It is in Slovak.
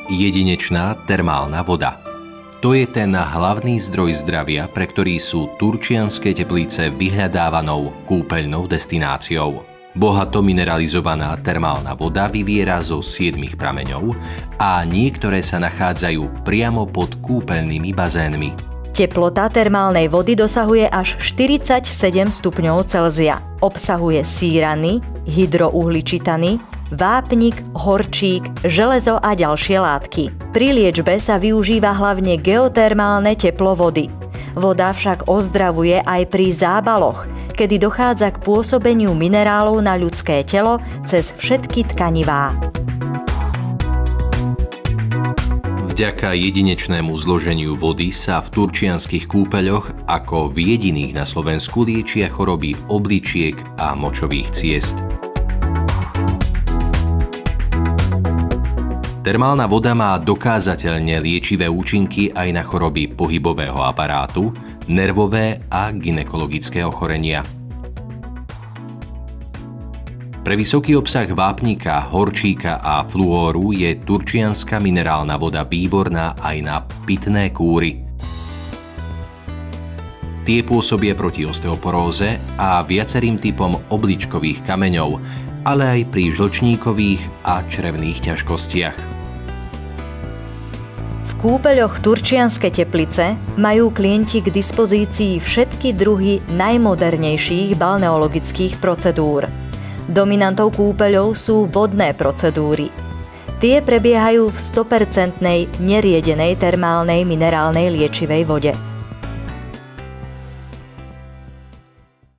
Jedinečná termálna voda. To je ten hlavný zdroj zdravia, pre ktorý sú Turčianske Teplice vyhľadávanou kúpeľnou destináciou. Bohato mineralizovaná termálna voda vyviera zo 7 prameňov a niektoré sa nachádzajú priamo pod kúpeľnými bazénmi. Teplota termálnej vody dosahuje až 47 stupňov Celzia. Obsahuje sírany, hydrouhličitany, vápnik, horčík, železo a ďalšie látky. Pri liečbe sa využíva hlavne geotermálne teplo vody. Voda však ozdravuje aj pri zábaloch, kedy dochádza k pôsobeniu minerálov na ľudské telo cez všetky tkanivá. Vďaka jedinečnému zloženiu vody sa v turčianskych kúpeľoch ako v jediných na Slovensku liečia choroby obličiek a močových ciest. Termálna voda má dokázateľne liečivé účinky aj na choroby pohybového aparátu, nervové a gynekologické ochorenia. Pre vysoký obsah vápnika, horčíka a fluóru je turčianska minerálna voda výborná aj na pitné kúry. Tie pôsobia proti osteoporóze a viacerým typom obličkových kameňov, ale aj pri žlčníkových a črevných ťažkostiach. V kúpeľoch Turčianske Teplice majú klienti k dispozícii všetky druhy najmodernejších balneologických procedúr. Dominantou kúpeľov sú vodné procedúry. Tie prebiehajú v 100% neriedenej termálnej minerálnej liečivej vode.